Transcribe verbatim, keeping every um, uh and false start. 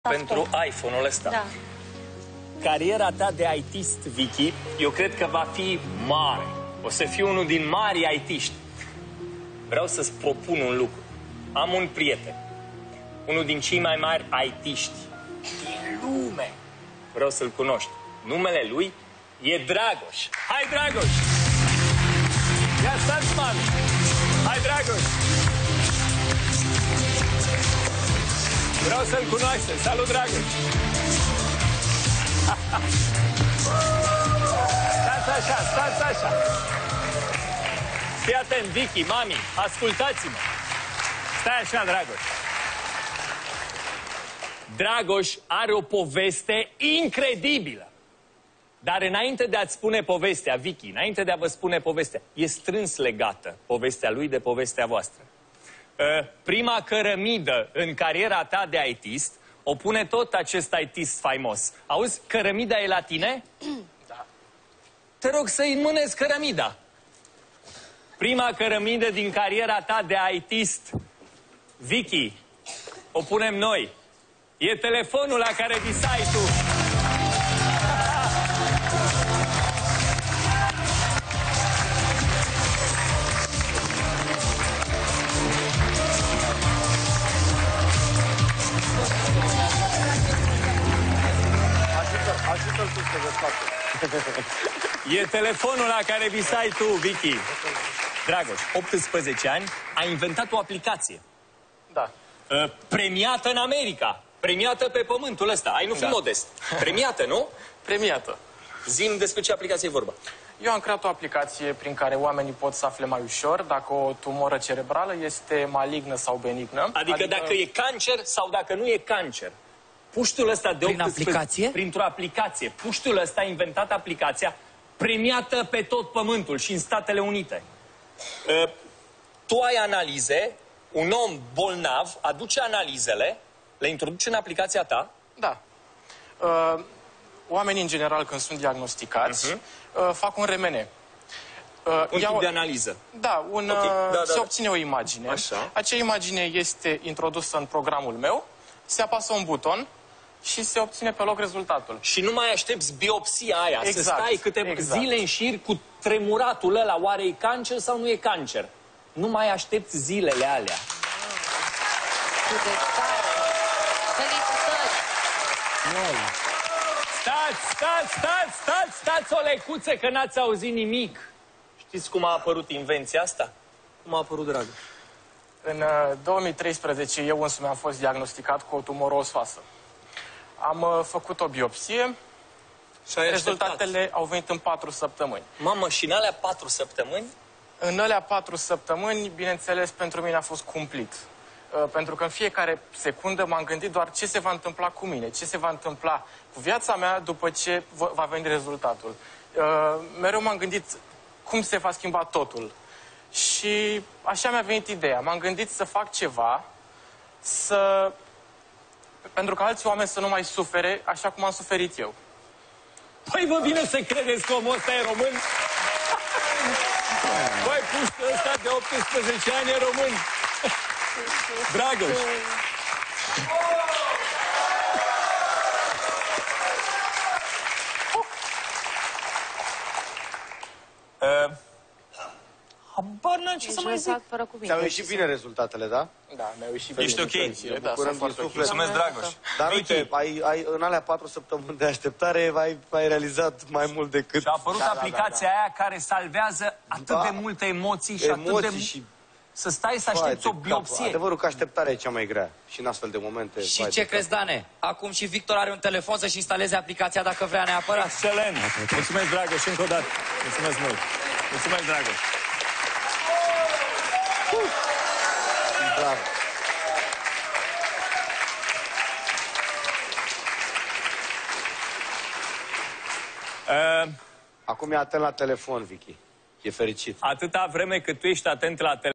Pentru iPhone-ul ăsta. Da. Cariera ta de artist, Vicky, eu cred că va fi mare. O să fii unul din mari artiști. Vreau să-ți propun un lucru. Am un prieten, unul din cei mai mari artiști din lume. Vreau să-l cunoști. Numele lui e Dragoș. Hai, Dragoș! Ia stați, mami! Hai, Dragoș! Vreau să-l cunoaște. Salut, Dragoș! Stați așa, stați așa. Fii atent, Vicky, mami, ascultați-mă. Stai așa, Dragoș. Dragoș are o poveste incredibilă. Dar înainte de a-ți spune povestea, Vicky, înainte de a vă spune povestea, e strâns legată povestea lui de povestea voastră. Prima cărămidă în cariera ta de artist o pune tot acest artist faimos. Auzi, cărămida e la tine? Da. Te rog să-i înmânezi cărămida. Prima cărămidă din cariera ta de artist, Vicky, o punem noi. E telefonul la care visai tu. Ajută-l tu să desfacă. E telefonul la care visai tu, Vicky. Dragoș, optsprezece ani, a inventat o aplicație. Da. Uh, premiată în America. Premiată pe pământul ăsta. Ai, nu fi Da. modest. Premiată, nu? Premiată. Zi-mi despre ce aplicație e vorba. Eu am creat o aplicație prin care oamenii pot să afle mai ușor dacă o tumoră cerebrală este malignă sau benignă. Adică, adică dacă e cancer sau dacă nu e cancer. Puștul ăsta de Prin optsprezece aplicație? Printr-o aplicație. Puștul ăsta a inventat aplicația premiată pe tot pământul și în Statele Unite. Uh, tu ai analize, un om bolnav aduce analizele, le introduce în aplicația ta. Da. Uh, oamenii, în general, când sunt diagnosticați, uh-huh. uh, fac un R M N. Uh, Un iau... tip de analiză. Da, un, Okay. uh, Da, da, se da. obține o imagine. Așa. Acea imagine este introdusă în programul meu, se apasă un buton și se obține pe loc rezultatul. Și nu mai aștepți biopsia aia, Exact, să stai câte exact. zile în șir cu tremuratul ăla, oare e cancer sau nu e cancer? Nu mai aștepți zilele alea. Cât de tare! Felicitări! Stați, stați, stați, stați, stați o lecuță că n-ați auzit nimic. Știți cum a apărut invenția asta? Cum a apărut, dragă? În uh, două mii treisprezece eu însumi am fost diagnosticat cu o tumoră osfoasă. Am uh, făcut o biopsie, Și ai rezultatele așteptat. au venit în patru săptămâni. Mamă, și în alea patru săptămâni? În alea patru săptămâni, bineînțeles, pentru mine a fost cumplit. Uh, pentru că în fiecare secundă m-am gândit doar ce se va întâmpla cu mine, ce se va întâmpla cu viața mea după ce va veni rezultatul. Uh, mereu m-am gândit cum se va schimba totul. Și așa mi-a venit ideea. M-am gândit să fac ceva, să... pentru că alți oameni să nu mai sufere așa cum am suferit eu. Păi vă vine să credeți că omul ăsta e român? Băi, puștul ăsta de optsprezece ani e român. Dragoș. Uh, habar n-am ce Ești să mai zic. lăsat fără cuvinte. Ți-au ieșit bine rezultatele, da? Da, mi-au ieșit bine. Ești ok? intențiile, Da, bucurăm sunt foarte din ok. suflet. Mulțumesc, Dragoș. Dar Vicky, uite, ai, ai, în alea patru săptămâni de așteptare ai, ai realizat mai mult decât și a apărut Da, da, da, aplicația aia care salvează atât Da. de multe emoții și atât emoții de... și... Să stai să Vai aștepți de o cap. biopsie. Adevărul că așteptarea e cea mai grea. Și în astfel de momente... Și vai ce de crezi, cap. Dane? Acum și Victor are un telefon să-și instaleze aplicația dacă vrea neapărat. Excelent! Mulțumesc, Dragoș, încă o dată. Mulțumesc mult. Mulțumesc, Dragoș. Bravo. Uh, Acum e atent la telefon, Vicky. E fericit. atâta vreme cât tu ești atent la telefon,